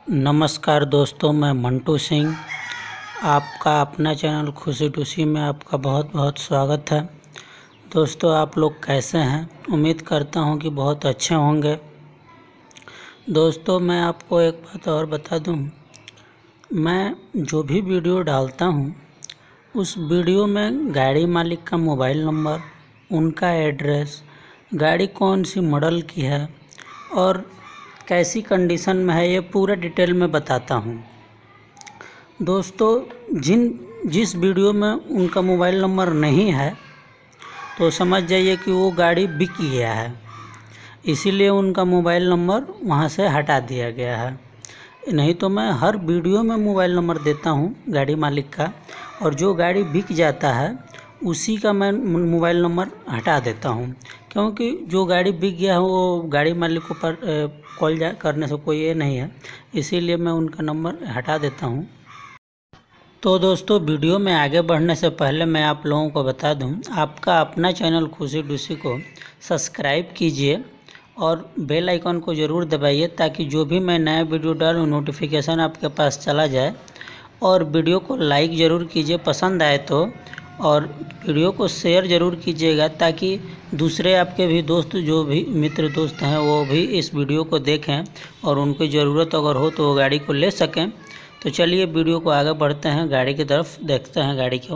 नमस्कार दोस्तों, मैं मंटू सिंह। आपका अपना चैनल खुशी टूसी में आपका बहुत बहुत स्वागत है। दोस्तों, आप लोग कैसे हैं? उम्मीद करता हूं कि बहुत अच्छे होंगे। दोस्तों, मैं आपको एक बात और बता दूं, मैं जो भी वीडियो डालता हूं उस वीडियो में गाड़ी मालिक का मोबाइल नंबर, उनका एड्रेस, गाड़ी कौन सी मॉडल की है और कैसी कंडीशन में है, ये पूरा डिटेल में बताता हूँ। दोस्तों, जिस वीडियो में उनका मोबाइल नंबर नहीं है तो समझ जाइए कि वो गाड़ी बिक गया है, इसीलिए उनका मोबाइल नंबर वहाँ से हटा दिया गया है। नहीं तो मैं हर वीडियो में मोबाइल नंबर देता हूँ गाड़ी मालिक का, और जो गाड़ी बिक जाता है उसी का मैं मोबाइल नंबर हटा देता हूँ, क्योंकि जो गाड़ी बिक गया है वो गाड़ी मालिक को पर कॉल करने से कोई ये नहीं है, इसीलिए मैं उनका नंबर हटा देता हूँ। तो दोस्तों, वीडियो में आगे बढ़ने से पहले मैं आप लोगों को बता दूं, आपका अपना चैनल खुशी टूसी को सब्सक्राइब कीजिए और बेल आइकन को ज़रूर दबाइए, ताकि जो भी मैं नया वीडियो डालूं नोटिफिकेशन आपके पास चला जाए। और वीडियो को लाइक ज़रूर कीजिए पसंद आए तो, और वीडियो को शेयर ज़रूर कीजिएगा, ताकि दूसरे आपके भी दोस्त, जो भी मित्र दोस्त हैं, वो भी इस वीडियो को देखें और उनकी ज़रूरत अगर हो तो वो गाड़ी को ले सकें। तो चलिए वीडियो को आगे बढ़ते हैं, गाड़ी की तरफ देखते हैं गाड़ी को।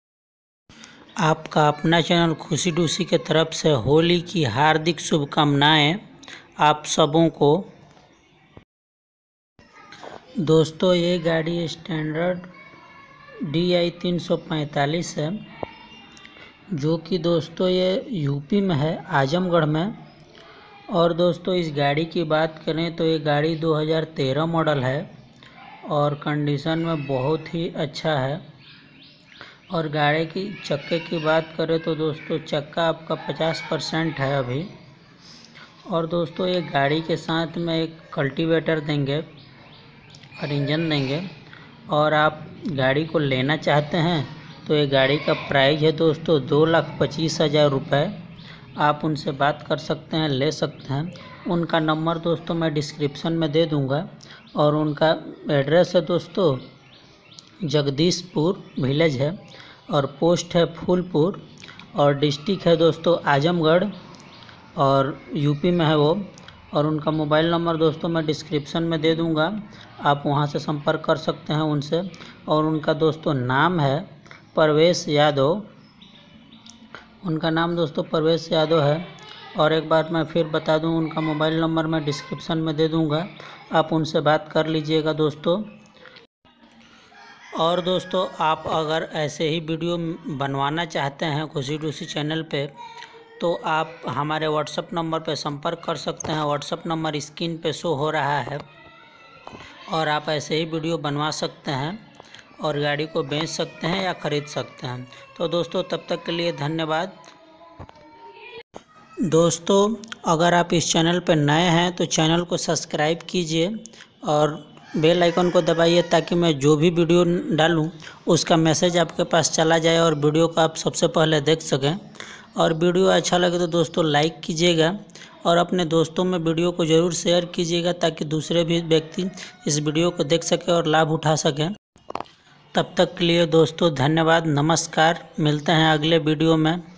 आपका अपना चैनल खुशी टूसी के तरफ से होली की हार्दिक शुभकामनाएं आप सबों को। दोस्तों, ये गाड़ी स्टैंडर्ड DI 345 है, जो कि दोस्तों ये यूपी में है, आजमगढ़ में। और दोस्तों, इस गाड़ी की बात करें तो ये गाड़ी 2013 मॉडल है और कंडीशन में बहुत ही अच्छा है। और गाड़ी की चक्के की बात करें तो दोस्तों, चक्का आपका 50% है अभी। और दोस्तों, ये गाड़ी के साथ में एक कल्टीवेटर देंगे और इंजन देंगे। और आप गाड़ी को लेना चाहते हैं तो ये गाड़ी का प्राइस है दोस्तों 2,25,000 रुपये। आप उनसे बात कर सकते हैं, ले सकते हैं। उनका नंबर दोस्तों मैं डिस्क्रिप्शन में दे दूंगा। और उनका एड्रेस है दोस्तों जगदीशपुर विलेज है, और पोस्ट है फूलपुर, और डिस्ट्रिक्ट है दोस्तों आजमगढ़, और यूपी में है वो। और उनका मोबाइल नंबर दोस्तों मैं डिस्क्रिप्शन में दे दूंगा, आप वहां से संपर्क कर सकते हैं उनसे। और उनका दोस्तों नाम है परवेश यादव, उनका नाम दोस्तों परवेश यादव है। और एक बार मैं फिर बता दूं, उनका मोबाइल नंबर मैं डिस्क्रिप्शन में दे दूंगा, आप उनसे बात कर लीजिएगा दोस्तों। और दोस्तों, आप अगर ऐसे ही वीडियो बनवाना चाहते हैं खुशी टूसी चैनल पे, तो आप हमारे व्हाट्सएप नंबर पे संपर्क कर सकते हैं। व्हाट्सएप नंबर स्क्रीन पे शो हो रहा है, और आप ऐसे ही वीडियो बनवा सकते हैं और गाड़ी को बेच सकते हैं या ख़रीद सकते हैं। तो दोस्तों, तब तक के लिए धन्यवाद। दोस्तों, अगर आप इस चैनल पर नए हैं तो चैनल को सब्सक्राइब कीजिए और बेल आइकन को दबाइए, ताकि मैं जो भी वीडियो डालूं उसका मैसेज आपके पास चला जाए और वीडियो को आप सबसे पहले देख सकें। और वीडियो अच्छा लगे तो दोस्तों लाइक कीजिएगा और अपने दोस्तों में वीडियो को ज़रूर शेयर कीजिएगा, ताकि दूसरे भी व्यक्ति इस वीडियो को देख सकें और लाभ उठा सकें। तब तक के लिए दोस्तों धन्यवाद, नमस्कार। मिलते हैं अगले वीडियो में।